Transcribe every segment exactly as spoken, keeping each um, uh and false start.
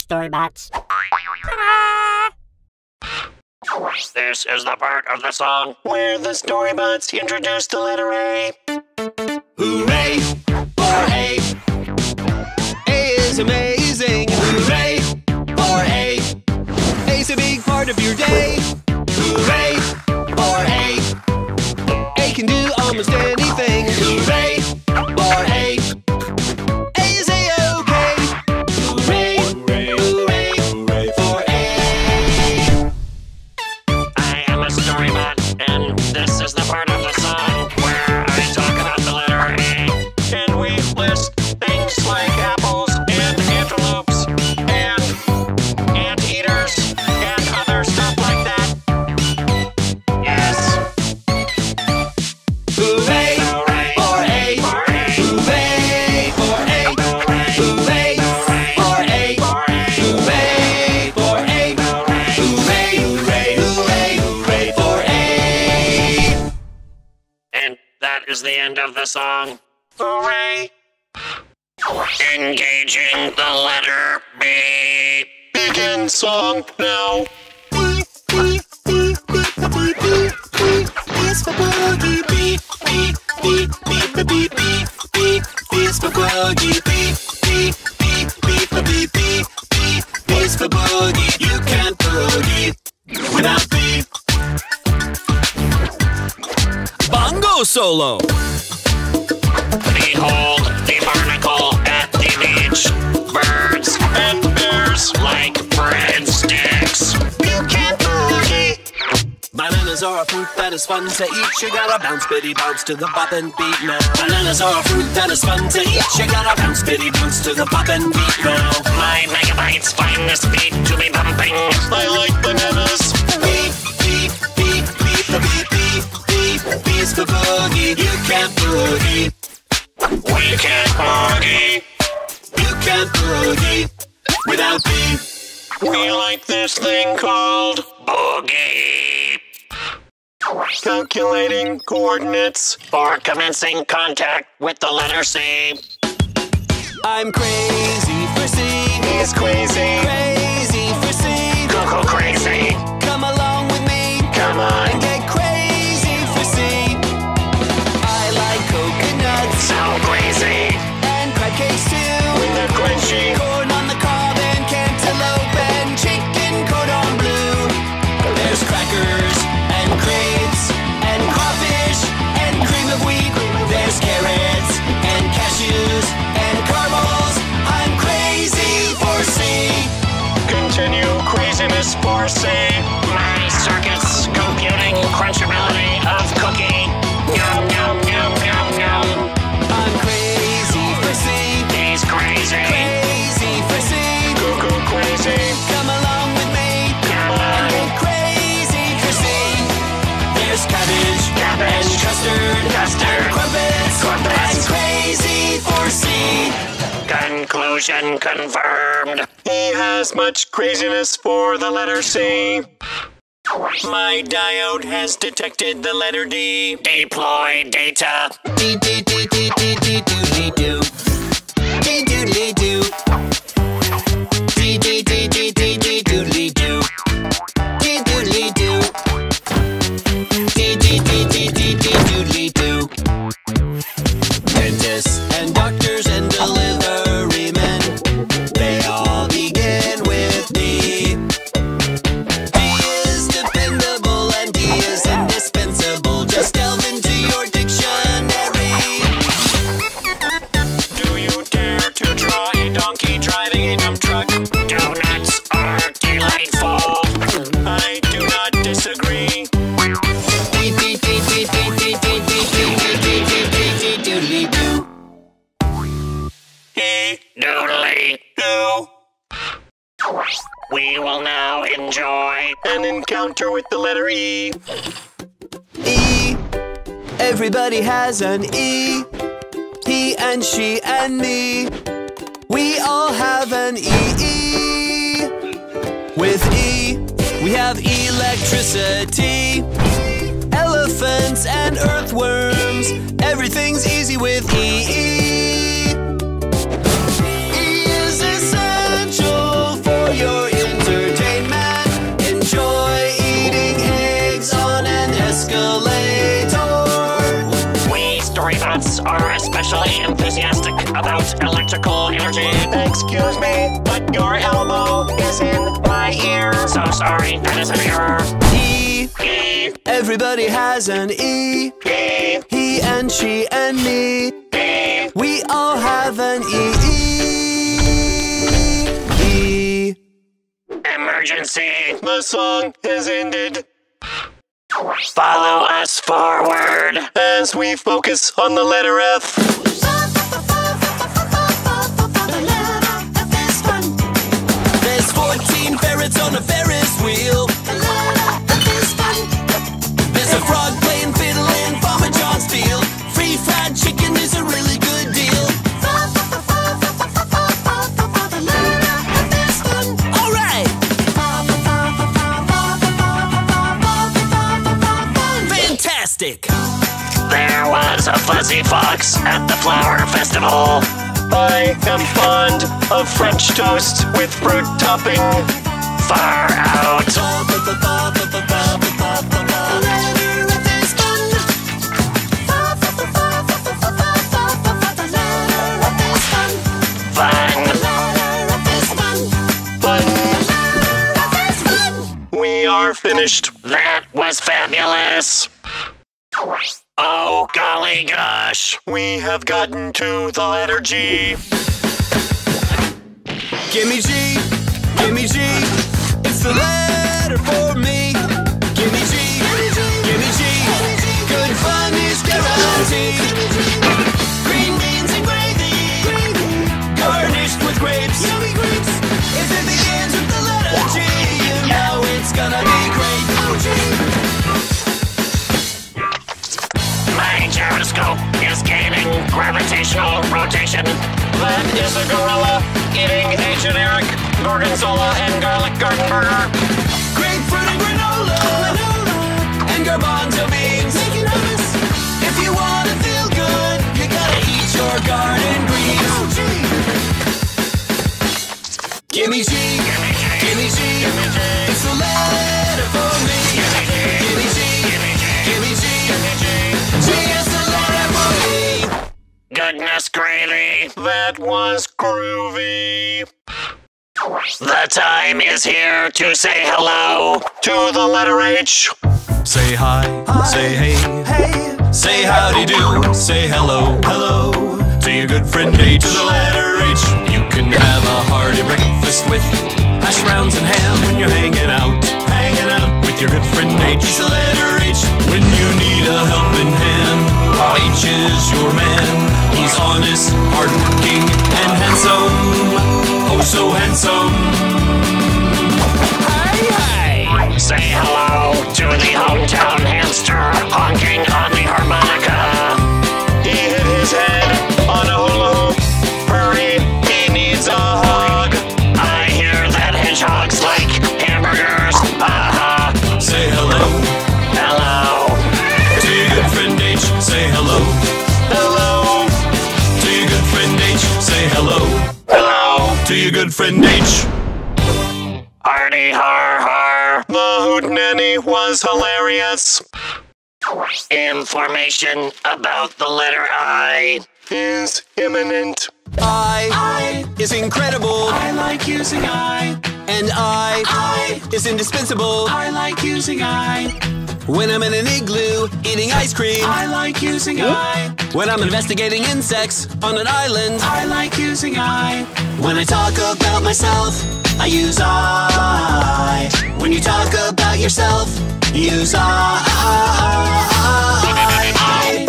StoryBots. This is the part of the song where the StoryBots introduce the letter A. Hooray for A! A is amazing! Hooray for A! A's a big part of your day! Hooray for A! A can do almost anything! Hooray for A! A is A-OK! Hooray, hooray, hooray, hooray for A! I am a StoryBot, and this is the part of the song where I talk about the letter A. And we list things like apples and antelopes and anteaters and other stuff like that. Yes. Hooray for A! Hooray for A! Hooray for A! Hooray for A! Hooray, hooray, hooray, hooray for A! And that is the end of the song. Hooray! Engaging the letter B. Begin song now. B, B, B, B, B, B, B, B is for boogie. B, B, B, B, B, B, B, B, B is for boogie. B, B, B, B, B, B, B, B, B is for boogie. You can't boogie without B. Bongo solo. Behold the barnacle at the beach. Birds and bears like breadsticks. You can't boogie. Bananas are a fruit that is fun to eat. You gotta bounce, bitty, bounce to the bop and beat now. Bananas are a fruit that is fun to eat. You gotta bounce, bitty, bounce to the bop and beat now. My megabytes find this beat to be bumping. I like bananas. Beep, beep, beep, beep, beep, beep, beep, beep's the boogie. You can't boogie. We can't boogie. You can't boogie without B. We like this thing called boogie. Calculating coordinates for commencing contact with the letter C. I'm crazy for C. He's crazy. Crazy for C. Go go crazy. Come along with me. Come on. And get crazy for C. I like coconuts. So crazy. And crab cakes too. With the crunchy corn on the cob and cantaloupe and chicken cordon bleu. There's crackers and crepes and crawfish and cream of wheat. There's carrots and cashews and caramels. I'm crazy for C. Continue craziness for C. My circuits computing crunchability of cookie. Yum, yum, yum, yum, yum. I'm crazy for C. He's crazy. Crazy for C. Go, go crazy. Come along with me. Come on. And get crazy for C. There's cabbage. Cabbage. And custard. Custard. And crumpets. Crumpets. I'm crazy for C. Conclusion confirmed. He has much craziness for the letter C. My diode has detected the letter D. Deploy data. D D D D D D doodly doo. D doodly doo. D D D D D D doodly doo. D doodly doo. D D D D D D doodly doo. Dentists and doctors and delivery men, they all begin with D. D is dependable and D is indispensable. Just delve into your dictionary. Do you dare to draw a donkey driving a dump truck? Donuts are delightful. I do not disagree. D D D D D D D D D D D doodly doo. He doodly doo. We will now enjoy an encounter with the letter E. E. Everybody has an E. He and she and me. We all have an E. With E, we have electricity. Elephants and earthworms. Everything's easy with E. E is essential for about electrical energy. Excuse me, but your elbow is in my ear. So sorry, that is an error. E. E. Everybody has an E. E. He and she and me. E. We all have an E. E. Emergency. The song has ended. Follow us forward as we focus on the letter F. There's fourteen ferrets on a Ferris wheel. There's a frog playing fiddle in Farmer John's field. Free fried chicken is a really good deal. All right. Fantastic. There was a fuzzy fox at the flower festival. I am fond of French toast with fruit topping. Far out. We are finished. That was fabulous. Oh, golly gosh. We have gotten to the letter G. Gimme G, gimme G. It's the letter for me. Gimme G, gimme G. Good fun is guaranteed. Green beans and gravy, garnished with grapes. If it begins with the letter G, you know it's gonna be great. My gyroscope is gaining gravitational rotation. That is a gorilla eating a generic gorgonzola and garlic garden burger. Grapefruit and granola, and garbanzo beans. If you wanna feel good, you gotta eat your garden greens. Gimme G, gimme G, it's the letter for me. Gimme G, gimme G, G is the letter for me. Goodness gravy, that was groovy. The time is here to say hello to the letter H. Say hi, Hi. say hey, Hey, say howdy do, say hello, hello. to your good friend H. To the letter H. You can have a hearty breakfast with hash browns and ham when you're hanging out, hanging out with your good friend H. It's the letter H. When you need a helping hand, H is your man. He's honest, hardworking, and handsome. Oh, so handsome. Hey, hey. Say hello to the hometown hamster honking on the harmonica. He hit his head on a hula hoop. Hurry, he needs a hug. I hear that hedgehogs like hamburgers. Uh-huh. Say hello Hello. to your good friend H. Say hello Hello. to your good friend H. Say hello Hello. to your good friend H. Hardy har har. The hootenanny was hilarious. Information about the letter I is imminent. I, I is incredible. I like using I. And I, I is indispensable. I like using I. When I'm in an igloo eating ice cream. I like using I. When I'm investigating insects on an island. I like using I. When I talk about myself, I use I. When you talk about yourself, use I. I.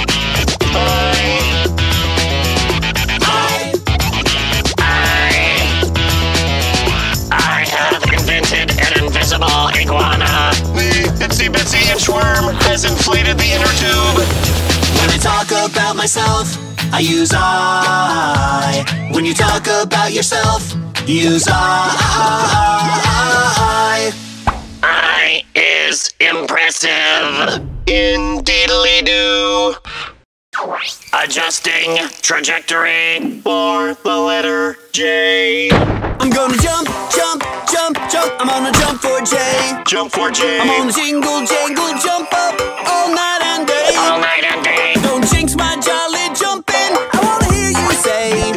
I have invented an invisible iguana. The itsy bitsy inchworm has inflated the inner tube. When I talk about myself, I use I. When you talk about yourself, use I. I is impressive. Indeedly-do. Adjusting trajectory for the letter J. I'm gonna jump, jump, jump, jump. I'm on a jump for J. Jump for J. I'm on a jingle, jangle, jump up all night and day. All night and day. Don't jinx my jolly jumping. I wanna hear you say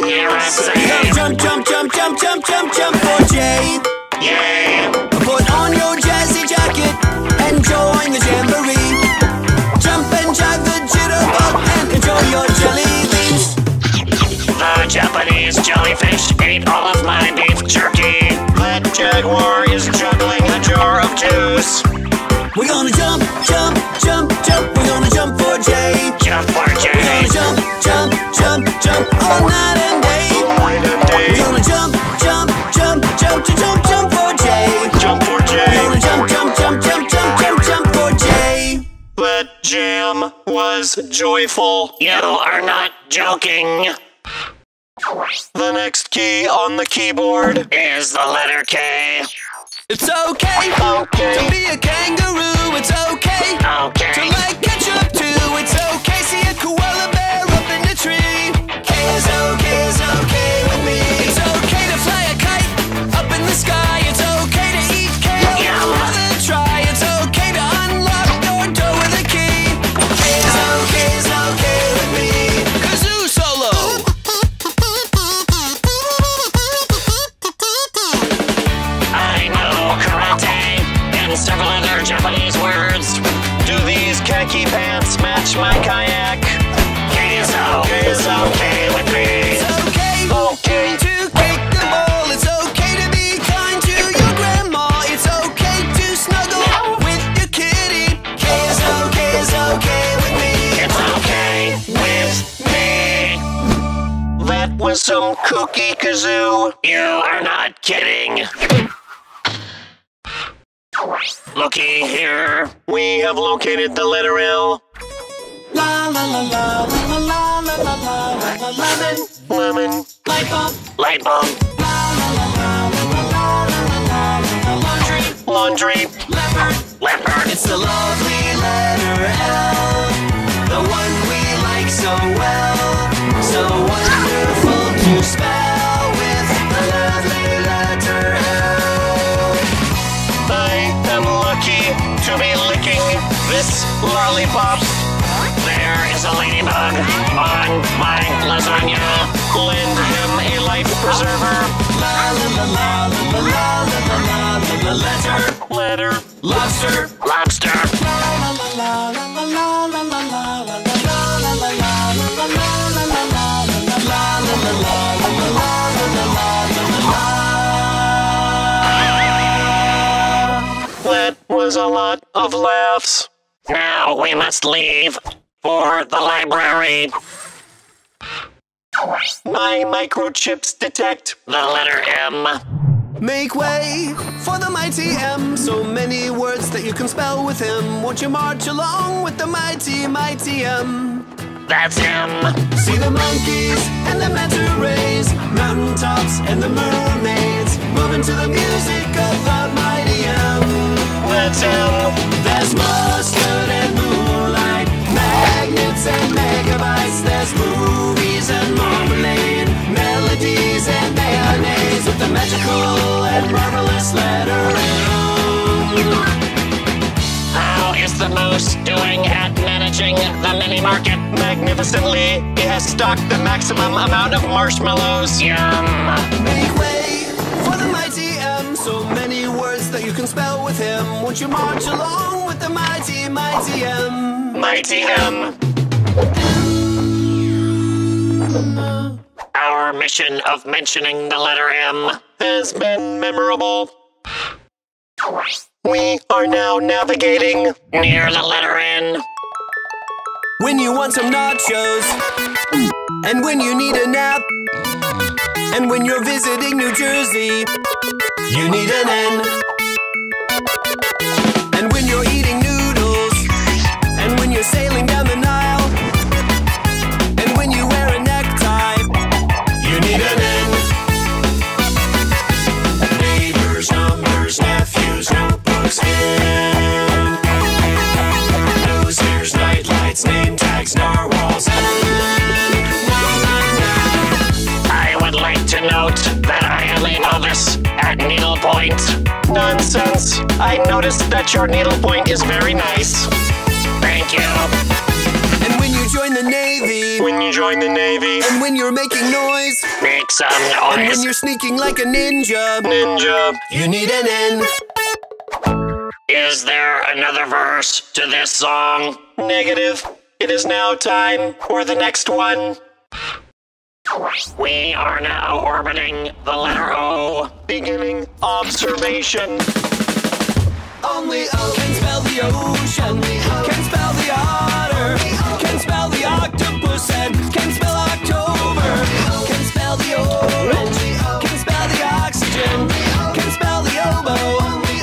Yay! Put on your jazzy jacket and join the jamboree. Jump and jive the jitterbug and enjoy your jelly beans. The Japanese jellyfish ate all of my beef jerky. That jaguar is juggling a jar of juice. We're gonna jump, jump, jump, jump. We're gonna jump for Jay. Jump for We're Jay. gonna jump, jump, jump, jump all night and day. Night and day. We're gonna jump, jump, jump, jump, jump, jump, jump for Jay. Jump for We're Jay. gonna jump, jump, jump, jump, jump, jump, jump for Jay. That jam was joyful. You are not joking. The next key on the keyboard is the letter K. It's okay, Okay. to be a kangaroo. It's okay to Okay. like ketchup too. It's okay, see a koala bear up in the tree. K is okay, is okay with me. It's okay to fly a kite up in the sky. It's okay to eat kale, Yum. rather try. It's okay to unlock your door with a key. K is okay, is okay with me. Kazoo solo. I know karate and several other Japanese words. Do these khaki pants match my kayak? K is okay, is okay with me. It's okay, Okay. to kick the ball. It's okay to be kind to your grandma. It's okay to snuggle with your kitty. K is okay, is okay with me. It's okay with me. That was some kooky kazoo. You are not kidding. Looky here. We have located the letter L. La la la la la la la la la la la lemon Lemon. light bulb. Light bulb. La la la la la la la la la la laundry Laundry. leopard. Leopard. It's the lovely letter L, the one we like so well, so wonderful to spell with the lovely letter L. I am lucky to be licking this lollipop. There is a ladybug on my lasagna. Lend him a life preserver. La la la la la la la la la la la letter Letter. lobster. Lobster. La la la la la la la la la la la la la la la la la la la That was a lot of laughs. Now we must leave for the library. My microchips detect The letter M. Make way for the mighty M. So many words that you can spell with him. Won't you march along with the mighty, mighty M? That's him. See the monkeys and the manta rays, mountaintops and the mermaids, moving to the music of the mighty M. That's him. There's mustard and moonlight, magnets and megabytes. There's movies and marmalade, melodies and mayonnaise, with the magical and marvelous letter M. How is the moose doing at managing the mini market? Magnificently, he has stocked the maximum amount of marshmallows. Yum. Make way for the mighty M. So many words that you can spell with him. Won't you march along with the mighty, mighty M? Mighty M. Our mission of mentioning the letter M. Has been memorable. We are now navigating. Near the letter N. When you want some nachos, and when you need a nap, and when you're visiting New Jersey, you need an N. And when you're eating noodles, and when you're sailing down the Nile, and when you wear a necktie, you need an N. Neighbors, numbers, nephews, notebooks, in. Newsreels, nightlights, name tags, narwhals, I would like to note that I am a novice at needlepoint. Nonsense. I noticed that your needlepoint is very nice. Thank you. And when you join the Navy, Navy. When you join the Navy. And when you're making noise. Make some And when noise. you're sneaking like a ninja. Ninja. You need an N. Is there another verse to this song? Negative. It is now time for the next one. We are now orbiting the letter O. Beginning observation. Only O can spell the ocean. Can spell the otter. Can spell the octopus and can spell October. Can spell the orange. Can spell the oxygen. Can spell the oboe.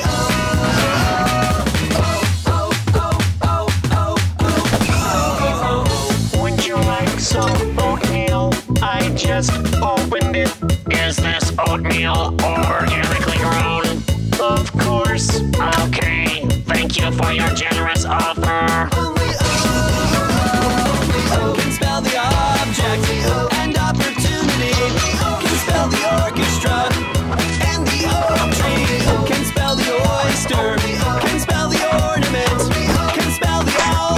Would you like some oatmeal? I just opened it. Is this oatmeal organically grown? Of course. Okay. Thank you for your generous offer. Can spell the object and opportunity. Can spell the orchestra and the oak tree. Can spell the oyster. Can spell the ornament. Can spell the owl.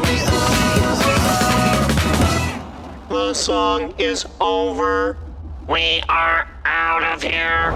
The song is over. We are out of here.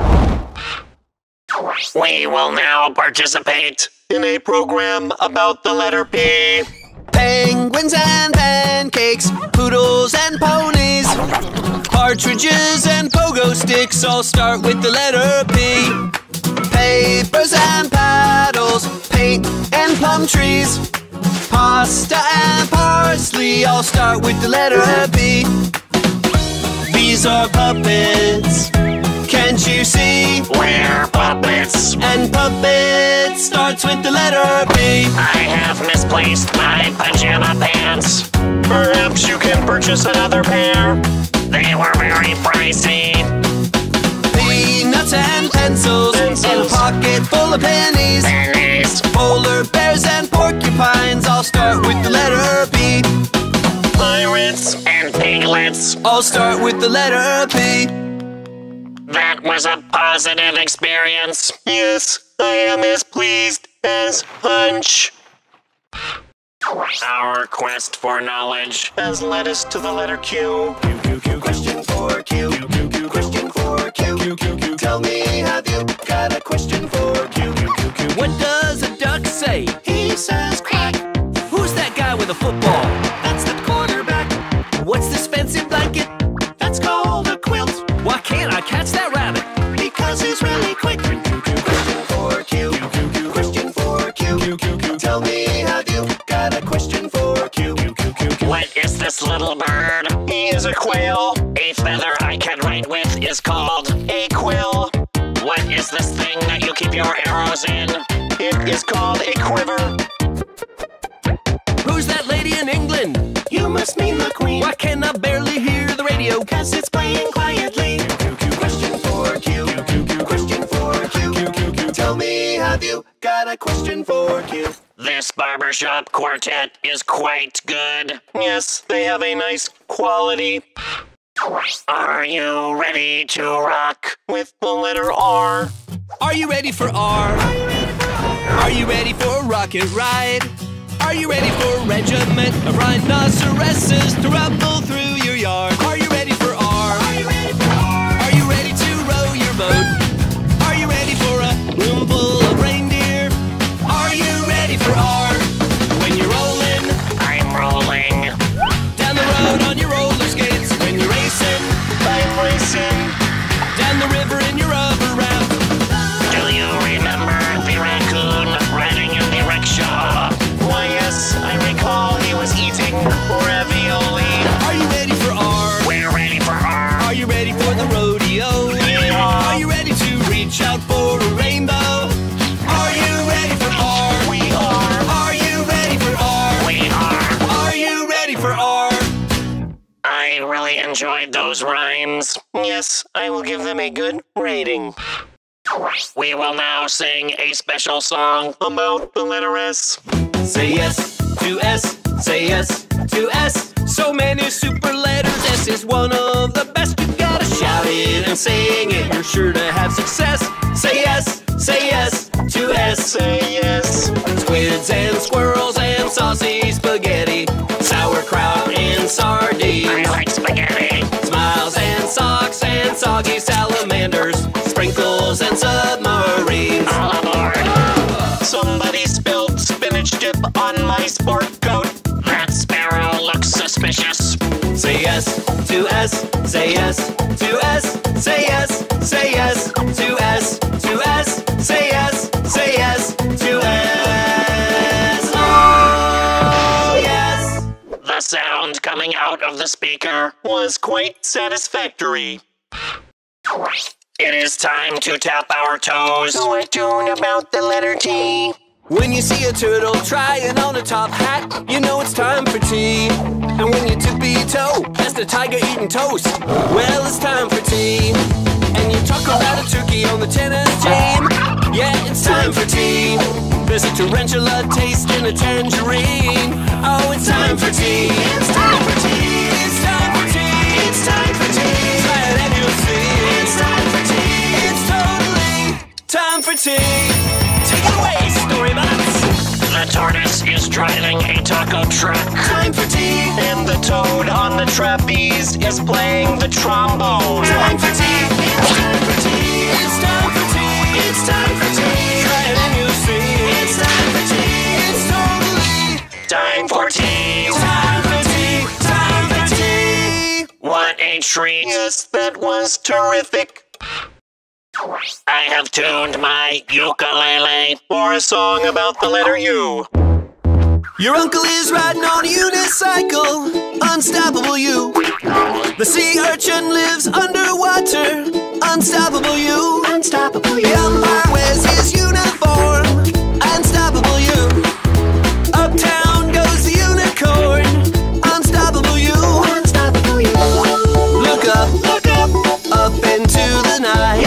We will now participate in a program about the letter P. Penguins and pancakes, poodles and ponies, partridges and pogo sticks all start with the letter P. Papers and paddles, paint and plum trees, pasta and parsley all start with the letter P. These are puppets, can't you see? We're puppets. And puppet starts with the letter P. I have misplaced my pajama pants. Perhaps you can purchase another pair. They were very pricey. Peanuts and pencils, Pencils. and a pocket full of pennies. Pennies. Polar bears and porcupines all start with the letter P. Pirates and piglets. All start with the letter P. That was a positive experience. Yes, I am as pleased as Punch. Our quest for knowledge has led us to the letter Q. Q, Q, Q, question for Q. Q, Q, question for Q. Q, Q, Q, tell me, have you got a question for Q? Q, Q, Q. What does a duck say? He says quack. Who's that guy with a football? That's the quarterback. What's this fancy blanket? That's called a quilt. Why can't I catch that rabbit? Because he's really quick. Q, Q, Q, question for Q. Q, Q, Q, question for Q. Q, Q, Q, tell me, have you got a question for Q? Q, Q, Q, Q. What is this little bird? He is a quail. A feather I can write with is called a quill. What is this thing that you keep your arrows in? It is called a quiver. Who's that lady in England? You must mean the Queen. Why can I barely hear the radio? Cause it's playing quietly. Q, Q, Q, question for Q. Q, Q, Q, question for Q. Q, Q, Q, tell me, have you got a question for Q? This barbershop quartet is quite good. Yes, they have a nice quality. Are you ready to rock with the letter R? Are you ready for R? Are you ready for a rocket ride? Are you ready for a regiment of rhinoceroses to rumble through your yard? Are you ready for R? Are you ready for R? Are you ready to row your boat? Are you ready for a room full of reindeer? Are you ready for R? When you're rolling I'm rolling. down the road on your roller skates, when you're racing I'm racing. down the river in your rubber raft. Do you remember the raccoon riding in the rickshaw? Why, yes, I recall he was eating ravioli. Are you ready for R? We're ready for R. Are you ready for the rodeo? Yeah. Are you ready to reach out for a rainbow? Are you ready for R? We are. Are you ready for R? We are. Are you ready for R? I really enjoyed those rhymes. Yes, I will give them a good rating. We will now sing a special song about the letter S. Say yes to S, say yes to S. So many super letters, S is one of the best. You gotta shout it and sing it, you're sure to have success. Say yes, say yes to S. Say yes. Squids and squirrels and saucy spaghetti, sauerkraut and sardines. socks and soggy salamanders, sprinkles and submarines. All aboard. Somebody spilled spinach dip on my sport coat. That sparrow looks suspicious. Say yes to S, say yes to S, say yes, say yes to S, to S, say yes, say yes to S. Oh, yes! The sound coming out of the speaker was quite satisfactory. It is time to tap our toes to a tune about the letter T. When you see a turtle trying on a top hat, you know it's time for tea. And when you tippy toe past a tiger eating toast, well, it's time for tea. And you talk about a turkey on the tennis team, yeah, it's time for tea. There's a tarantula taste in a tangerine, oh, it's time for tea. It's time for tea. It's time for tea. It's time for tea. Try it and you'll see. It's time for tea. It's totally time for tea. Take it away, StoryBots! The tortoise is driving a taco truck. Time for tea! And the toad on the trapeze is playing the trombone. Time for tea! It's time for tea! It's time for tea! It's time for tea! Try it and you'll see. It's time for tea! It's totally time for tea. time for tea! Time for tea! What a treat. Yes, that was terrific. I have tuned my ukulele for a song about the letter U. Your uncle is riding on a unicycle, unstoppable you. The sea urchin lives underwater, unstoppable you. Unstoppable you. The umpire wears his uniform, unstoppable you. Uptown goes the unicorn, unstoppable you. Unstoppable you. Look up, look up, up into the night.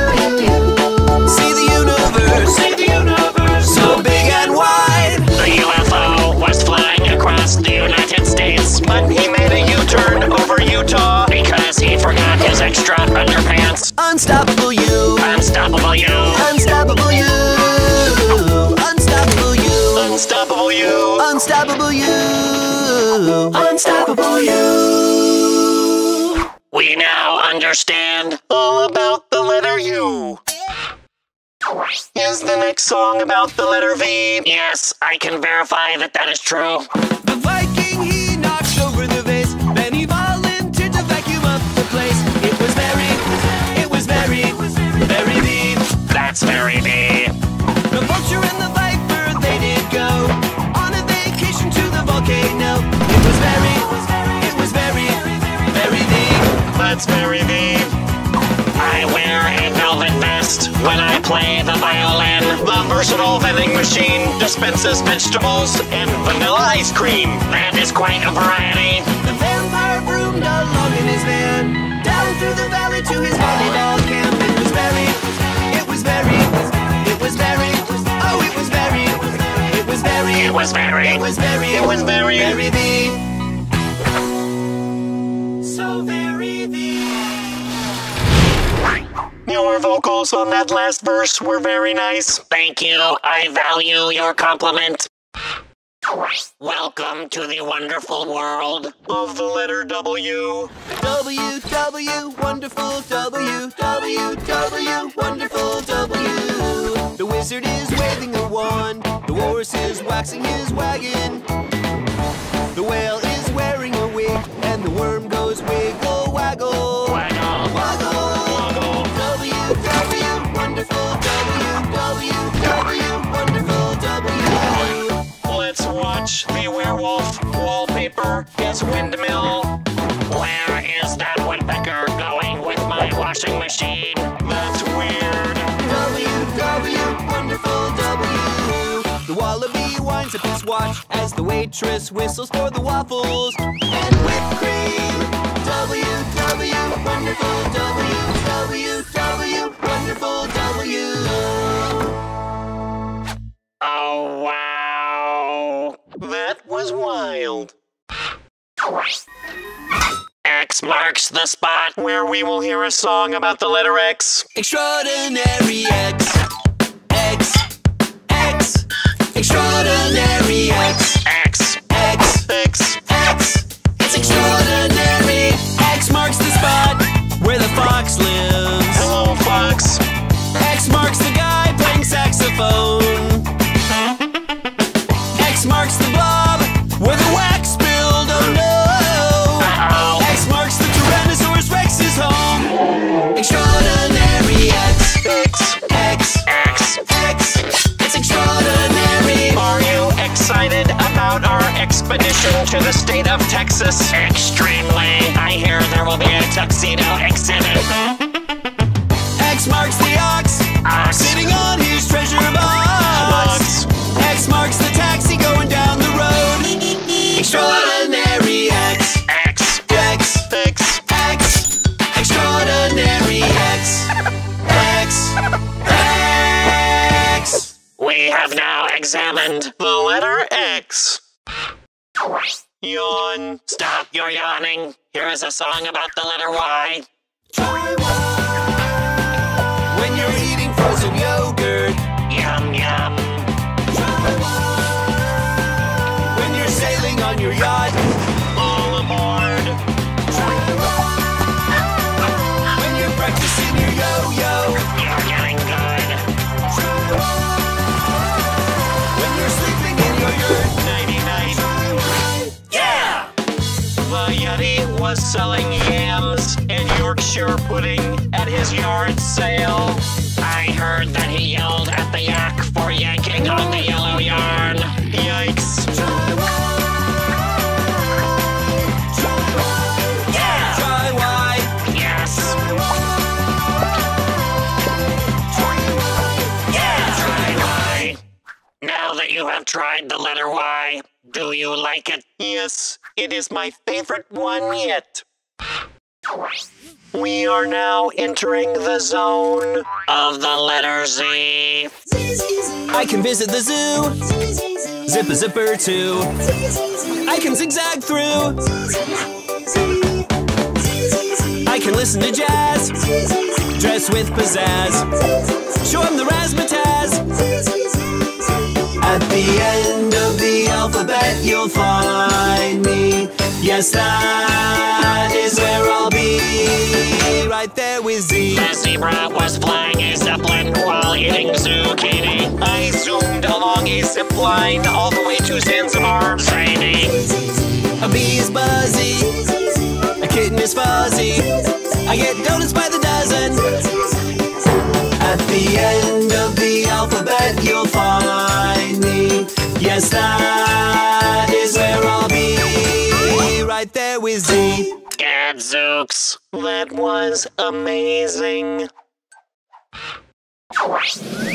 See the universe, see the universe, so big and wide. The U F O was flying across the United States, but he made a U-turn over Utah because he forgot his extra underpants. Unstoppable you, Unstoppable you. unstoppable you, unstoppable you, Unstoppable you. unstoppable you, unstoppable you. We now understand all about the letter U. Is the next song about the letter V? Yes, I can verify that that is true. The Viking, he knocked over the vase, then he volunteered to vacuum up the place. It was very, it was very, very V. That's very V. The vulture and the viper, they did go on a vacation to the volcano. It was very, it was very, very V. That's very V. I wear a velvet vest when I play the violin. The versatile vending machine dispenses vegetables and vanilla ice cream. That is quite a variety. The vampire broomed along in his van, down through the valley to his volleyball camp. It was very, it was very, it was very, oh, it was very, it was very, It was very, it was very, it was very, very V. So very V. Your vocals on that last verse were very nice. Thank you. I value your compliment. Welcome to the wonderful world of the letter W. W, W, wonderful W, W, W, wonderful W. The wizard is waving a wand, the horse is waxing his wagon. The whale is wearing a wig, and the worm goes wiggle waggle. Waggle. Waggle. Waggle. W, W, wonderful W, W, W, wonderful W. Let's watch the werewolf wallpaper gets windmill. Where is that woodpecker going with my washing machine? That's weird. W, W, wonderful W. The wallaby winds up his watch as the waitress whistles for the waffles and whipped cream. W, W, wonderful W, W, W, wonderful W. Oh, wow. That was wild. X marks the spot where we will hear a song about the letter X. Extraordinary X, X, X, extraordinary X, X. X, X. X. It's extraordinary. X marks the spot Texas? Extremely. I hear there will be a tuxedo exhibit. X marks the ox, Ox. sitting on his treasure box. X marks the taxi going down the road. Extraordinary X, X. X, X. X, extraordinary X, X, X. We have now examined the letter X. Yawn. Stop your yawning. Here is a song about the letter Y. Try one. When you're eating frozen yogurt. Yum, yum. Try one. When you're sailing on your yacht. All aboard. Try one. When you're practicing your yo-yo. You're getting good. Try one. When you're sleeping in your yurt. Nighty-night. Try one. Yeah! The Yeti was selling yams and Yorkshire pudding at his yard sale. I heard that he yelled at the yak for yanking on the yellow yarn. Yikes. Try one. Try one. Yeah! Try Y. Yes. Try one. Try Y. Yeah! Try Y. Now that you have tried the letter Y, do you like it? Yes, it is my favorite one yet. We are now entering the zone of the letter Z. I can visit the zoo. Zip a zipper too. I can zigzag through. I can listen to jazz. Dress with pizzazz. Show 'em the razzmatazz. At the end of the alphabet you'll find me. Yes, that is where I'll be. Right there with Z. The zebra was flying a zeppelin while eating zucchini. I zoomed along a zip line all the way to Zanzibar, Zaidi. A bee is buzzy. A kitten is fuzzy. I get donuts by the dozen. At the end of the alphabet you'll find me. Yes, that is where I'll be. Right there with Z. Gadzooks, that was amazing.